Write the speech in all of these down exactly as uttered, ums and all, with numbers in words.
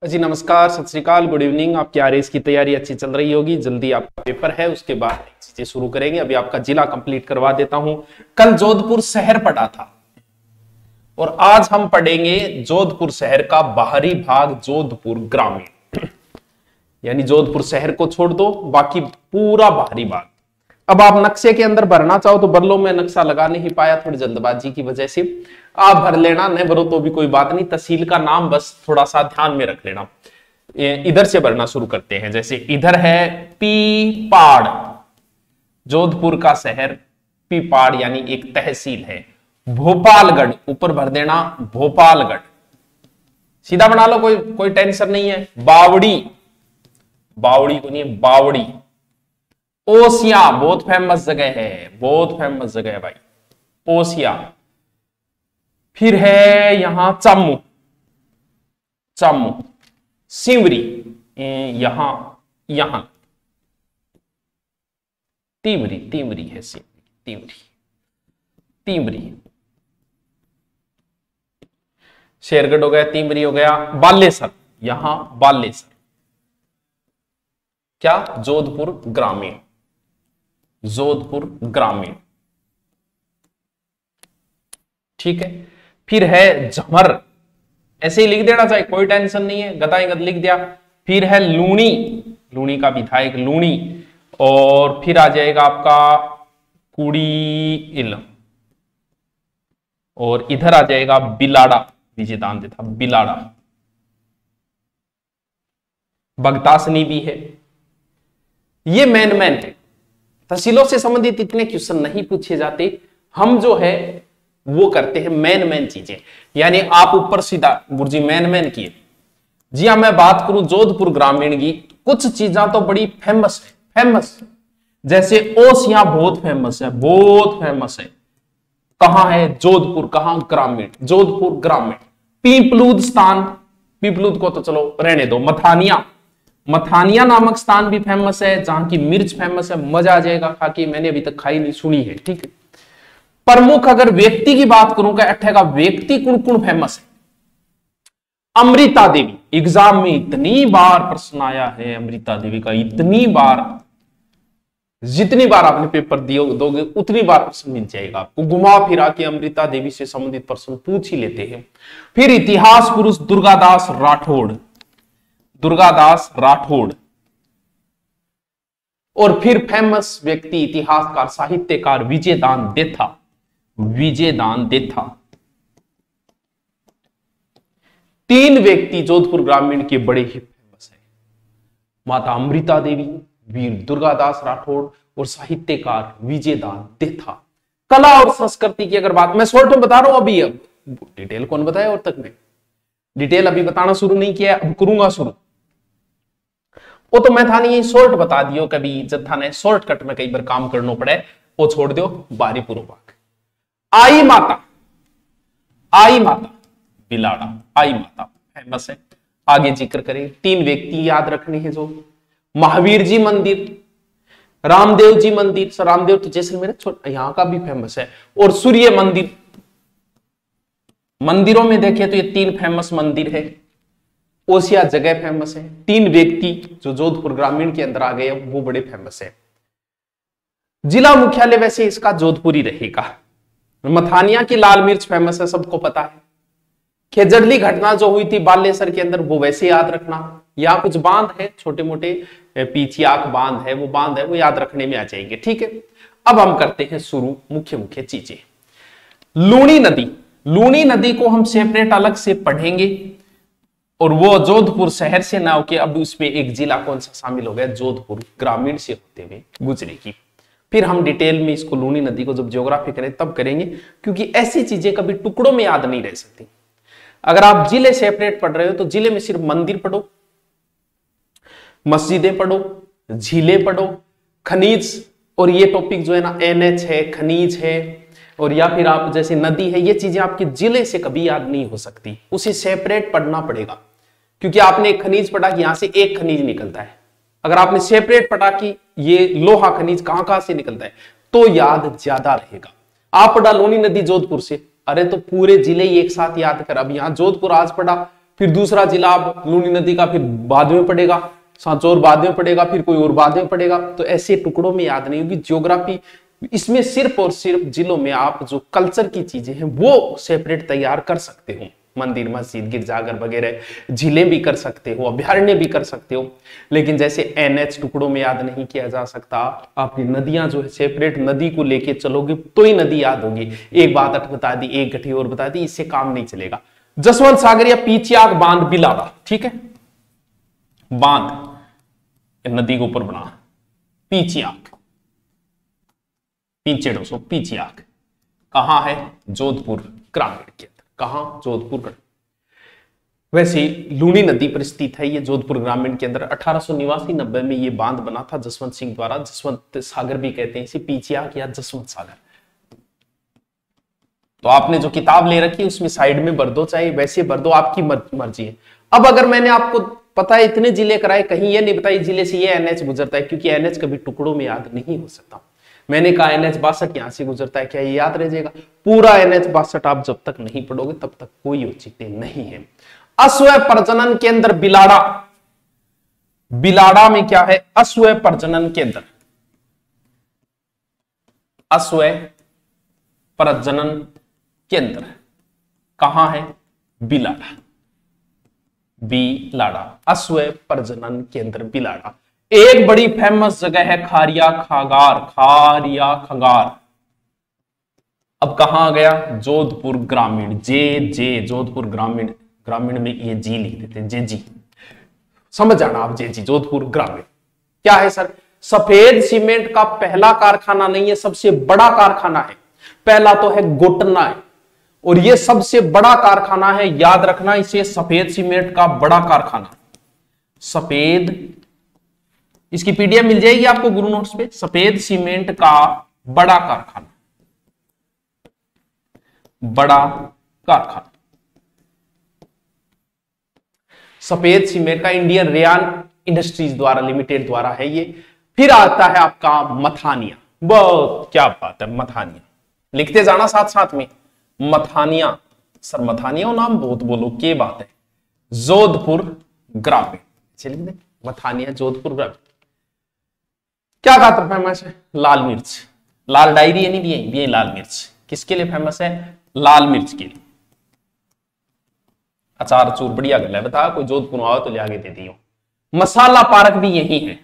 जी नमस्कार, सत श्री अकाल, गुड इवनिंग। आपकी आरएस की तैयारी अच्छी चल रही होगी। जल्दी आपका पेपर है, उसके बाद चीजें शुरू करेंगे। अभी आपका जिला कंप्लीट करवा देता हूं। कल जोधपुर शहर पढ़ा था और आज हम पढ़ेंगे जोधपुर शहर का बाहरी भाग, जोधपुर ग्रामीण। यानी जोधपुर शहर को छोड़ दो, बाकी पूरा बाहरी भाग। अब आप नक्शे के अंदर भरना चाहो तो भर लो। मैं नक्शा लगा नहीं पाया थोड़ी जल्दबाजी की वजह से। आप भर लेना, नहीं भरो तो भी कोई बात नहीं। तहसील का नाम बस थोड़ा सा ध्यान में रख लेना। इधर से भरना शुरू करते हैं। जैसे इधर है पीपाड़, जोधपुर का शहर पीपाड़ यानी एक तहसील है। भोपालगढ़ ऊपर भर देना, भोपालगढ़ सीधा बना लो, कोई कोई टेंशन नहीं है। बावड़ी, बावड़ी को नहीं, बावड़ी। ओसिया बहुत फेमस जगह है, बहुत फेमस जगह है भाई, ओसिया। फिर है यहां चम्मू, चम्मू। सिवरी यहां, यहां तीवरी, तीवरी है सिवरी, तीवरी, तीवरी। शेरगढ़ हो गया, तीवरी हो गया। बालेसर, यहां बालेसर। क्या? जोधपुर ग्रामीण, जोधपुर ग्रामीण। ठीक है। फिर है झमर, ऐसे ही लिख देना, चाहे कोई टेंशन नहीं है, गदाई गद लिख दिया। फिर है लूणी, लूणी का विधायक लूणी। और फिर आ जाएगा आपका कुड़ील, और इधर आ जाएगा बिलाड़ा, विजयदान देता बिलाड़ा। बगतासनी भी है। ये मैन मैन है। तहसीलों से संबंधित इतने क्वेश्चन नहीं पूछे जाते। हम जो है वो करते हैं मैन मैन चीजें। यानी आप ऊपर सीधा गुरुजी मैन मैन किए। जी हाँ, मैं बात करूं जोधपुर ग्रामीण की, कुछ चीजें तो बड़ी फेमस है, फेमस। जैसे ओसिया बहुत फेमस है, बहुत फेमस है। कहां है? जोधपुर। कहां? ग्रामीण, जोधपुर ग्रामीण। पीपलूद स्थान, पीपलूद को तो चलो रहने दो। मथानिया, मथानिया नामक स्थान भी फेमस है, जहां की मिर्च फेमस है। मजा आ जाएगा खा के, मैंने अभी तक खाई नहीं, सुनी है। ठीक है। प्रमुख अगर व्यक्ति की बात करूं, क्या अट्ठे का व्यक्ति कुण कुण फेमस है? अमृता देवी, एग्जाम में इतनी बार प्रश्न आया है अमृता देवी का, इतनी बार, जितनी बार आपने पेपर दिए दोगे उतनी बार प्रश्न मिल जाएगा आपको। घुमा फिरा के अमृता देवी से संबंधित प्रश्न पूछ ही लेते हैं। फिर इतिहास पुरुष दुर्गादास राठौड़, दुर्गादास राठौड़। और फिर फेमस व्यक्ति इतिहासकार साहित्यकार विजयदान देथा, विजयदान देथा। तीन व्यक्ति जोधपुर ग्रामीण के बड़े ही फेमस है। माता अमृता देवी, वीर दुर्गादास राठौड़ और साहित्यकार विजयदान देथा। कला और संस्कृति की अगर बात, मैं शॉर्ट में बता रहा हूं अभी, अब डिटेल कौन बताया और तक में डिटेल अभी बताना शुरू नहीं किया, अब करूंगा शुरू। वो तो मैं था नहीं, शॉर्ट बता दियो कभी, जब था नहीं शॉर्टकट में कई बार काम करना पड़े, वो छोड़ दो। बारी पूर्व भाग। आई माता, आई माता बिलाड़ा, आई माता फेमस है। आगे जिक्र करें, तीन व्यक्ति याद रखने हैं जो। महावीर जी मंदिर, रामदेव जी मंदिर, सर रामदेव तो जैसलमेर यहां का भी फेमस है। और सूर्य मंदिर। मंदिरों में देखें तो ये तीन फेमस मंदिर है। ओसिया जगह फेमस है। तीन व्यक्ति जो जोधपुर ग्रामीण के अंदर आ गए वो बड़े फेमस है। जिला मुख्यालय वैसे इसका जोधपुर ही रहेगा। मथानिया की लाल मिर्च फेमस है, सबको पता है। खेजड़ली घटना जो हुई थी बालेसर के अंदर, वो वैसे याद रखना। यहाँ कुछ बांध है, छोटे मोटे पीचियाक बांध है, वो बांध है, वो याद रखने में आ जाएंगे। ठीक है। अब हम करते हैं शुरू मुख्य मुख्य चीजें। लूणी नदी, लूणी नदी को हम सेपरेट अलग से पढ़ेंगे, और वो जोधपुर शहर से ना होके अब उसमें एक जिला कौन सा शामिल हो गया, जोधपुर ग्रामीण से होते हुए गुजरेगी। फिर हम डिटेल में इसको लूणी नदी को जब ज्योग्राफी करें तब करेंगे, क्योंकि ऐसी चीजें कभी टुकड़ों में याद नहीं रह सकती। अगर आप जिले सेपरेट पढ़ रहे हो तो जिले में सिर्फ मंदिर पढ़ो, मस्जिदें पढ़ो, झीलें पढ़ो, खनिज, और ये टॉपिक जो है ना एनएच है, खनिज है, और या फिर आप जैसे नदी है, ये चीजें आपके जिले से कभी याद नहीं हो सकती, उसे सेपरेट पढ़ना पड़ेगा। क्योंकि आपने एक खनिज पढ़ा कि यहां से एक खनिज निकलता है, अगर आपने सेपरेट पढ़ा कि ये लोहा खनिज कहां कहां से निकलता है तो याद ज्यादा रहेगा। आप पढ़ा लोनी नदी जोधपुर से, अरे तो पूरे जिले ही एक साथ याद कर। अब यहां जोधपुर आज पढ़ा, फिर दूसरा जिला आप लूनी नदी का फिर बाद में पड़ेगा, सांचौर बाद में पड़ेगा, फिर कोई और बाद में पड़ेगा। तो ऐसे टुकड़ों में याद नहीं होगी ज्योग्राफी। इसमें सिर्फ और सिर्फ जिलों में आप जो कल्चर की चीजें हैं वो सेपरेट तैयार कर सकते हो, मंदिर मस्जिद गिरजाघर वगैरह, झीलें भी कर सकते हो, अभ्यारण्य भी कर सकते हो। लेकिन जैसे एनएच टुकड़ों में याद नहीं किया जा सकता। आपकी नदियां जो है सेपरेट नदी को लेके चलोगे तो ही नदी याद होगी। एक बात अट बता दी, एक गठी और बता दी, इससे काम नहीं चलेगा। जसवंत सागर या पीचियाग बांध बिलाड़ा, ठीक है, बांध नदी के ऊपर बना पीचियाग, पीछे सो पीचियाग कहां है? जोधपुर ग्रामीण के अंदर। कहां? जोधपुर। वैसे लूनी नदी पर स्थित है ये जोधपुर ग्रामीण के अंदर। अठारह सौ निवासी नब्बे में ये बांध बना था जसवंत सिंह द्वारा। जसवंत सागर भी कहते हैं इसे, पीचियाग या जसवंत सागर। तो आपने जो किताब ले रखी है उसमें साइड में भर दो, चाहे वैसे भर दो, आपकी मर्जी है। अब अगर मैंने आपको पता है इतने जिले कराए, कहीं ये नहीं बताई जिले से ये एनएच गुजरता है, क्योंकि एनएच कभी टुकड़ों में याद नहीं हो सकता। मैंने कहा एनएच बासठ यहां से गुजरता है, क्या ये याद रह जाएगा? पूरा एनएच बासठ आप जब तक नहीं पढ़ोगे तब तक कोई औचित्य नहीं है। अश्व प्रजनन केंद्र बिलाड़ा, बिलाड़ा में क्या है? अश्व प्रजनन केंद्र, अश्व प्रजनन केंद्र कहां है? बिलाड़ा, बिलाड़ा, अश्व प्रजनन केंद्र बिलाड़ा। एक बड़ी फेमस जगह है खारिया खागार, खारिया खागार। अब कहां गया? जोधपुर ग्रामीण, जे जे जोधपुर ग्रामीण, ग्रामीण में ये जी लिख देते हैं, जे जी, समझ जाना आप, जे जी जोधपुर ग्रामीण। क्या है सर? सफेद सीमेंट का पहला कारखाना नहीं है, सबसे बड़ा कारखाना है। पहला तो है गोटना है और ये सबसे बड़ा कारखाना है, याद रखना इसे, सफेद सीमेंट का बड़ा कारखाना। सफेद, इसकी पीडीएफ मिल जाएगी आपको गुरु नोट्स पे। सफेद सीमेंट का बड़ा कारखाना, बड़ा कारखाना सफेद सीमेंट का इंडियन रेयान इंडस्ट्रीज द्वारा लिमिटेड द्वारा है ये। फिर आता है आपका मथानिया, बहुत क्या बात है, मथानिया लिखते जाना साथ साथ में, मथानिया। सर मथानिया नाम बहुत बोलो, क्या बात है? जोधपुर ग्रामीण, चलिए मथानिया जोधपुर ग्रामीण। क्या खाता फेमस है? लाल मिर्च, लाल डायरी है नहीं भी, भी लाल मिर्च किसके लिए फेमस है? लाल मिर्च के लिए। अचार अचूर बढ़िया गल है, बता कोई जोधपुर आओ तो ले आगे दे दियो। मसाला पार्क भी यही है,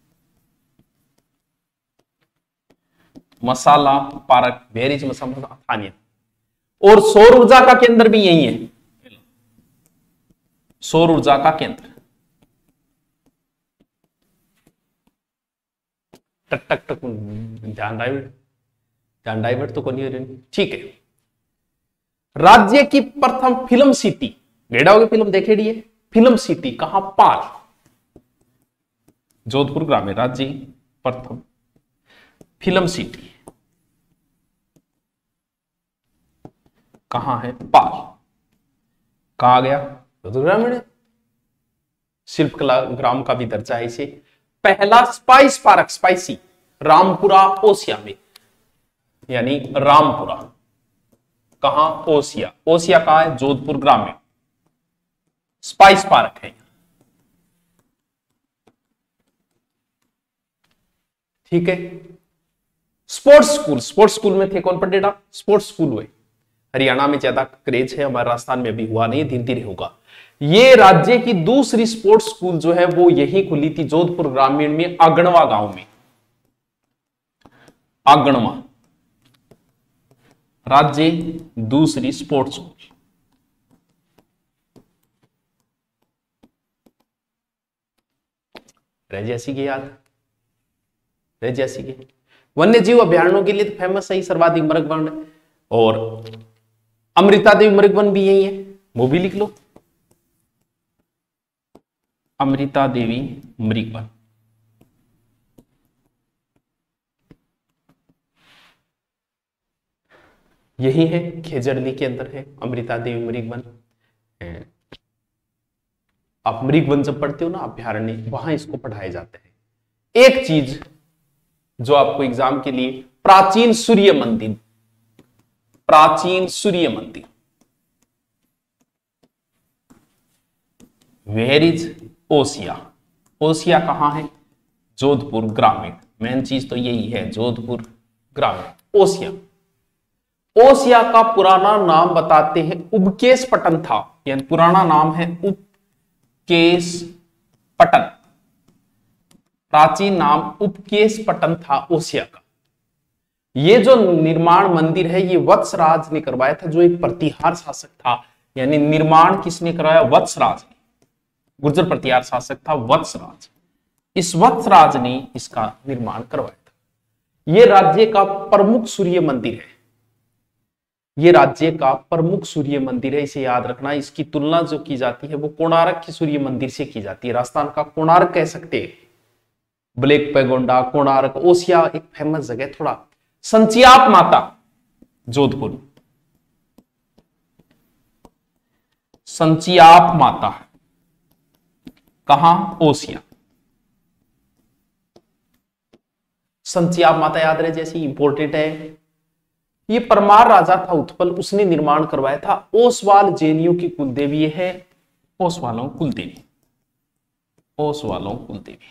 मसाला पार्क, वेरीज मसाला। और सौर ऊर्जा का केंद्र भी यही है, सौर ऊर्जा का केंद्र। टक टक टक, ध्यान डाइवर्ट, ध्यान डाइवर्ट तो कोई नहीं, ठीक है। राज्य की प्रथम फिल्म सिटी, गेड़ा होगी फिल्म देखेड़ी है, फिल्म सिटी कहां? पाल, जोधपुर ग्रामीण। राज्य प्रथम फिल्म सिटी कहां है? पाल। कहा गया? जोधपुर ग्रामीण। शिल्पकला ग्राम का भी दर्जा है इसे। पहला spice park, spicy, Rampura Osian में, यानी रामपुरा कहां? ओसिया। ओसिया कहां है? जोधपुर ग्रामीण। स्पाइस पार्क है, ठीक है। स्पोर्ट्स स्कूल, स्पोर्ट्स स्कूल में थे कौन पढ़ेगा? स्पोर्ट्स स्कूल हुए। हरियाणा में ज्यादा क्रेज है, हमारे राजस्थान में अभी हुआ नहीं, धीरे धीरे होगा। ये राज्य की दूसरी स्पोर्ट्स स्कूल जो है वो यही खुली थी जोधपुर ग्रामीण में, आगणवा गांव में। आगणवा राज्य दूसरी स्पोर्ट्स स्कूल। रह जैसी की याद, रह जैसी की। वन्य जीव अभ्यारण्यों के लिए तो फेमस है सर्वाधिक मृग वन, और अमृता देवी मृग वन भी यही है, वो भी लिख लो, अमृता देवी मृग वन। यही है, खेजड़ली के अंदर है अमृता देवी मृग वन। आप मृग वन जब पढ़ते हो ना अभ्यारण्य, वहां इसको पढ़ाए जाते हैं। एक चीज जो आपको एग्जाम के लिए, प्राचीन सूर्य मंदिर, प्राचीन सूर्य मंदिर वेयर इज ओसिया? ओसिया कहाँ है? जोधपुर ग्रामीण। मेन चीज तो यही है, जोधपुर ग्रामीण। ओसिया, ओसिया का पुराना नाम बताते हैं उबकेश पटन था, यानी पुराना नाम है उपकेश पटन। प्राचीन नाम उपकेश पटन था ओसिया का। ये जो निर्माण मंदिर है ये वत्सराज ने करवाया था, जो एक प्रतिहार शासक था। यानी निर्माण किसने कराया? वत्सराज ने। गुर्जर प्रतिहार शासक था वत्सराज। इस वत्सराज ने इसका निर्माण करवाया था। यह राज्य का प्रमुख सूर्य मंदिर है। यह राज्य का प्रमुख सूर्य मंदिर है, इसे याद रखना। इसकी तुलना जो की जाती है वो कोणार्क के सूर्य मंदिर से की जाती है। राजस्थान का कोणार्क कह सकते हैं। ब्लैक पैगोंडा, कोणार्क, ओसिया एक फेमस जगह। थोड़ा संचियाप माता, जोधपुर। संचियाप माता कहां? ओसिया। संचियाप माता याद रहे जैसी इंपॉर्टेंट है। ये परमार राजा था उत्पल, उसने निर्माण करवाया था। ओसवाल जैनियों की कुलदेवी है। ओसवालों कुलदेवी, ओसवालों कुलदेवी।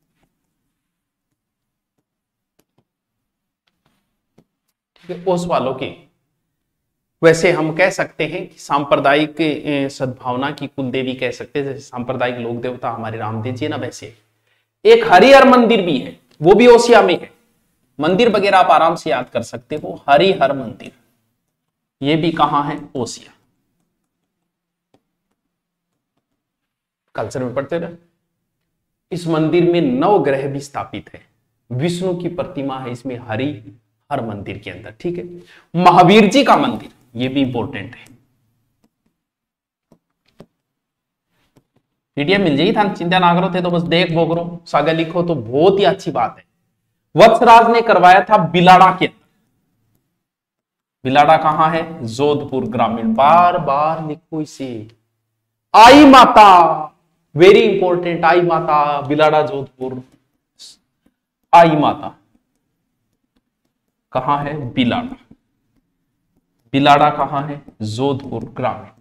ठीक है, ओसवालों की। वैसे हम कह सकते हैं कि सांप्रदायिक सद्भावना की कुलदेवी कह सकते हैं। जैसे सांप्रदायिक लोक देवता हमारे रामदेव जी है ना, वैसे एक हरिहर मंदिर भी है, वो भी ओसिया में है। मंदिर वगैरह आप आराम से याद कर सकते हो। हरिहर मंदिर, ये भी कहां है? ओसिया। कल्चर में पढ़ते रहे। इस मंदिर में नौ ग्रह भी स्थापित है। विष्णु की प्रतिमा है इसमें हरिहर मंदिर के अंदर। ठीक है, महावीर जी का मंदिर, ये भी इंपॉर्टेंट है। पीडीएफ मिल जाएगी था, चिंता ना करो थे तो बस देख भोग रो सागा लिखो तो बहुत ही अच्छी बात है। वत्सराज ने करवाया था बिलाड़ा के अंदर। बिलाड़ा कहां है? जोधपुर ग्रामीण। बार बार लिखो इसे। आई माता, वेरी इंपॉर्टेंट। आई माता, बिलाड़ा जोधपुर। आई माता कहां है? बिलाड़ा। बिलाड़ा कहां है? जोधपुर ग्रामीण।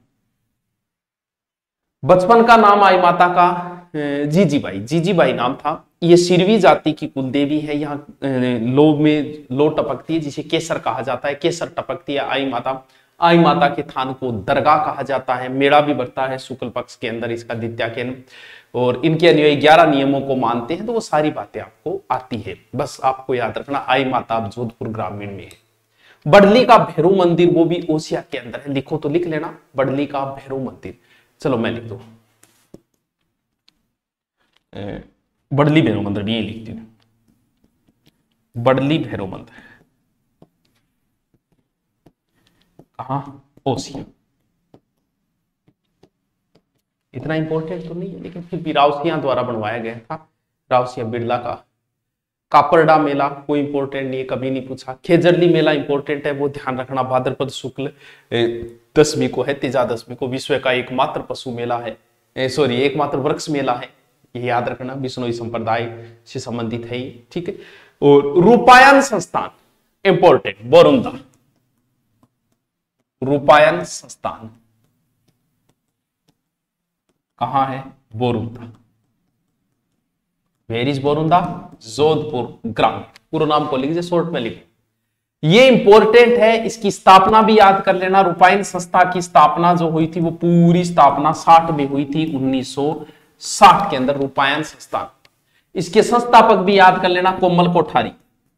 बचपन का नाम आई माता का जीजीबाई, जीजीबाई नाम था। ये सिरवी जाति की कुलदेवी है। यहाँ लो में लो टपकती है, जिसे केसर कहा जाता है। केसर टपकती है आई माता। आई माता के थान को दरगाह कहा जाता है। मेला भी बढ़ता है शुक्ल पक्ष के अंदर इसका, द्वितीया के। और इनके अनुयायी ग्यारह नियमों को मानते हैं। तो वो सारी बातें आपको आती है, बस आपको याद रखना। आई माता जोधपुर ग्रामीण में है। बडली का भैरव मंदिर, वो भी ओसिया के अंदर है। लिखो तो लिख लेना, बडली का भैरव मंदिर। चलो मैं लिख दू, बडली भैरव मंदिर भी ये लिखती हूं। बडली भैरव मंदिर कहां? ओसिया। इतना इंपॉर्टेंट तो नहीं है, लेकिन फिर भी रावसिया द्वारा बनवाया गया था। रावसिया बिरला का। कापरडा मेला कोई इंपॉर्टेंट नहीं है, कभी नहीं पूछा। खेजरली मेला इंपॉर्टेंट है, वो ध्यान रखना। भाद्रपद शुक्ल दसवीं को है, तेजा दसवीं को। विश्व का एकमात्र पशु मेला है, सॉरी एकमात्र वृक्ष मेला है, ये याद रखना। बिश्नोई संप्रदाय से संबंधित है ये। ठीक है, और रूपायन संस्थान इंपॉर्टेंट, बोरुंदा। रूपायन संस्थान कहां है? बोरुंदा। Where is Borunda? जोधपुर ग्रामीण। पूरा नाम को लिखिए, शॉर्ट में लिखिए। ये इंपॉर्टेंट है, इसकी स्थापना भी याद कर लेना। रूपायन संस्था की स्थापना जो हुई थी वो पूरी स्थापना साठ में हुई थी, उन्नीस सौ साठ के अंदर रूपायन संस्थान। इसके संस्थापक भी याद कर लेना, कोमल कोठारी।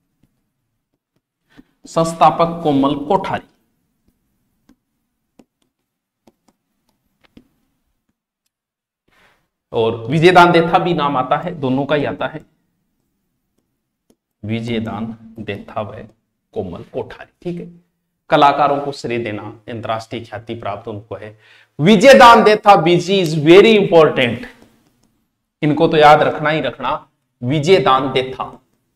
संस्थापक कोमल कोठारी। और विजयदान देथा भी नाम आता है, दोनों का ही आता है। विजयदान देथा व कोमल कोठारी। ठीक है, कलाकारों को श्रेय देना, अंतरराष्ट्रीय ख्याति प्राप्त उनको है। Vijaydan Detha Bijji is very important, इनको तो याद रखना ही रखना। विजयदान देथा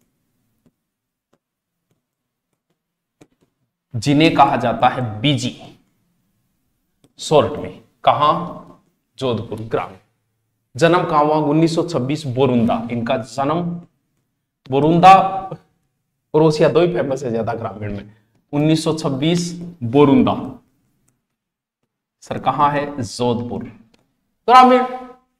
जिन्हें कहा जाता है बीजी शॉर्ट में, कहां? जोधपुर ग्रामीण। जन्म कहां हुआ? उन्नीस सौ छब्बीस, बोरुंदा। इनका जन्म बोरुंदा और ओसिया दो ही फेमस है ज्यादा ग्रामीण में। उन्नीस सौ छब्बीस बोरुंदा। सर कहां है? जोधपुर ग्रामीण।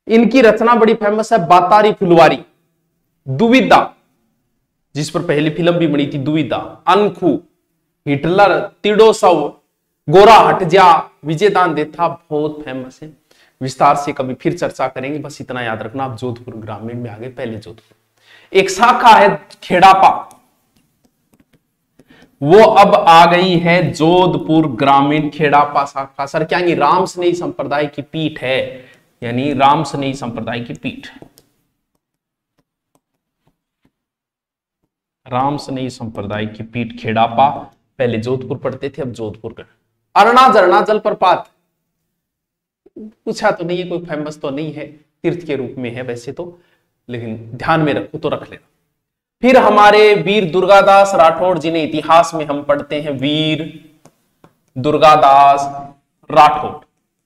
इनकी रचना बड़ी फेमस है, बातारी फुलवारी, दुविधा जिस पर पहली फिल्म भी बनी थी, दुविधा, अनखू, हिटलर, तिडोसव, गोरा हट जा, विजयदान देथा, बहुत फेमस है। विस्तार से कभी फिर चर्चा करेंगे, बस इतना याद रखना। आप जोधपुर ग्रामीण में आ गए, पहले जोधपुर। एक शाखा है खेड़ापा, वो अब आ गई है जोधपुर ग्रामीण खेड़ापा शाखा। सर क्या ये राम स्नेही संप्रदाय की पीठ है, यानी राम स्नेही संप्रदाय की पीठ, राम स्नेही संप्रदाय की पीठ खेड़ापा। पहले जोधपुर पढ़ते थे, अब जोधपुर कर। अरना झरना जलप्रपात पूछा तो नहीं है, कोई फेमस तो नहीं है, तीर्थ के रूप में है वैसे तो, लेकिन ध्यान में रखो तो रख लेना। फिर हमारे वीर दुर्गादास राठौड़, जिन्हें इतिहास में हम पढ़ते हैं वीर दुर्गादास राठौड़,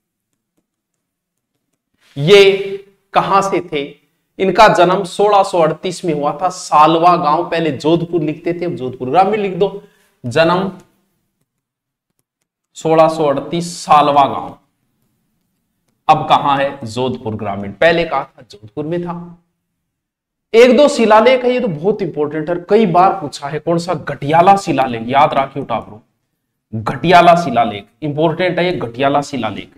ये कहां से थे? इनका जन्म सोलह सौ अड़तीस में हुआ था, सालवा गांव, पहले जोधपुर लिखते थे, अब जोधपुर ग्रामीण लिख दो। जन्म सोलह सौ अड़तीस, सालवा गांव, अब कहां है? जोधपुर ग्रामीण। पहले कहा था जोधपुर में था। एक दो शिलालेख है, ये तो बहुत इंपॉर्टेंट है, कई बार पूछा है। कौन सा? घटियाला शिलालेख, याद रखियो टाबरो, घटियाला शिलालेख इंपॉर्टेंट है ये, घटियाला शिलालेख।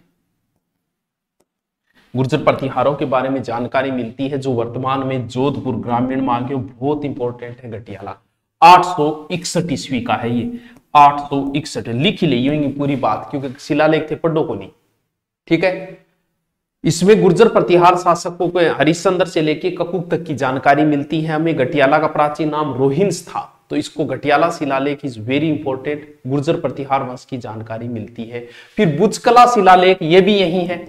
गुर्जर प्रतिहारों के बारे में जानकारी मिलती है जो वर्तमान में जोधपुर ग्रामीण में आगे, बहुत इंपॉर्टेंट है घटियाला। आठ सौ इकसठ ईस्वी का है ये, आठ सौ इकसठ, लिख ही ले पूरी बात, क्योंकि शिलालेख थे, पढ़ो को नहीं, ठीक है। इसमें गुर्जर प्रतिहार शासकों को हरिश्चंद्र से लेके ककुक तक की जानकारी मिलती है हमें। घटियाला का प्राचीन नाम रोहिंस था, तो इसको घटियाला शिलालेख is very important, Gurjar Pratihar वंश की जानकारी मिलती है। फिर बुचकला शिलालेख, ये भी यही है,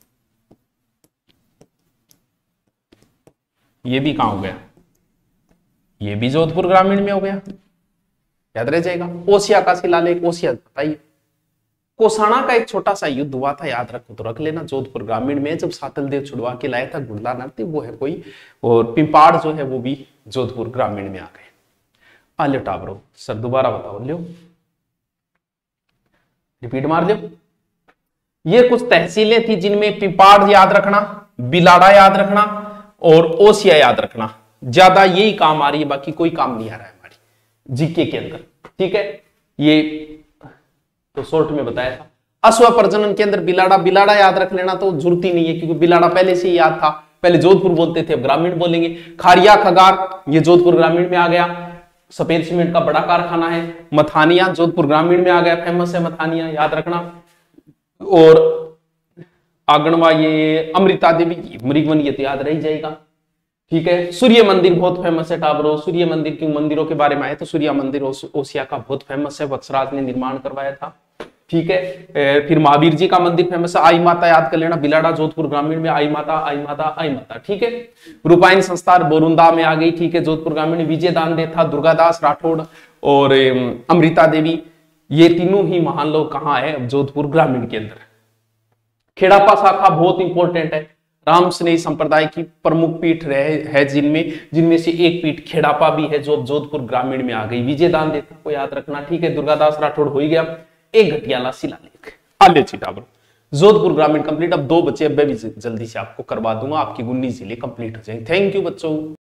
ये भी कहां हो गया? ये भी जोधपुर ग्रामीण में हो गया, याद रह जाएगा। ओसिया का शिलालेख, ओसिया बताइए। कोसाना का एक छोटा सा युद्ध हुआ था, याद रखो तो रख लेना, जोधपुर ग्रामीण में, जब सातल देव छुड़वा के लाया था गुड़ला नरते, वो है कोई। और पिंपाड़ जो है वो भी जोधपुर ग्रामीण में आ गए। आ लो टाबरो, सर दोबारा बताओ, लो रिपीट मार लो। ये कुछ तहसीलें थी जिनमें पिंपाड़ याद रखना, बिलाड़ा याद रखना और ओसिया याद रखना, ज्यादा यही काम आ रही है, बाकी कोई काम नहीं आ रहा है हमारी जीके के अंदर, ठीक है। ये तो शॉर्ट में बताया था। अश्व प्रजनन के अंदर बिलाड़ा, बिलाड़ा याद रख लेना, तो जरूरत ही नहीं है क्योंकि बिलाड़ा पहले से ही याद था, पहले जोधपुर बोलते थे, अब ग्रामीण बोलेंगे। खारिया खगार, ये जोधपुर ग्रामीण में आ गया, सफेद सीमेंट का बड़ा कारखाना है। मथानिया जोधपुर ग्रामीण में आ गया, फेमस है मथानिया, याद रखना। और आगणवा, ये अमृता देवी, मृगवन, ये तो याद रह जाएगा, ठीक है। सूर्य मंदिर बहुत फेमस है टाबरो, सूर्य मंदिर की मंदिरों के बारे में आए तो सूर्य मंदिर ओसिया का बहुत फेमस है, वत्सराज ने निर्माण करवाया था, ठीक है। फिर महावीर जी का मंदिर फेमस है। आई माता याद कर लेना, बिलाड़ा जोधपुर ग्रामीण में, आई माता आई माता आई माता, ठीक है। रूपायन संस्था बोरुंदा में आ गई, ठीक है, जोधपुर ग्रामीण। विजयदान देथा, दुर्गादास राठौड़ और अमृता देवी, ये तीनों ही महान लोग कहाँ है? जोधपुर ग्रामीण के अंदर। खेड़ापा शाखा बहुत इंपॉर्टेंट है, राम स्नेही संप्रदाय की प्रमुख पीठ रहे है, जिनमें जिनमें से एक पीठ खेड़ापा भी है जो जोधपुर ग्रामीण में आ गई। विजयदान देथा को याद रखना, ठीक है। दुर्गादास राठौड़ हो ही गया। एक घटियाला शिलालेख, आले चिटाबर, जोधपुर ग्रामीण कंप्लीट। अब दो बचे, अब मैं भी जल्दी से आपको करवा दूंगा, आपकी उन्नीस जिले कंप्लीट हो जाएंगे। थैंक यू बच्चों।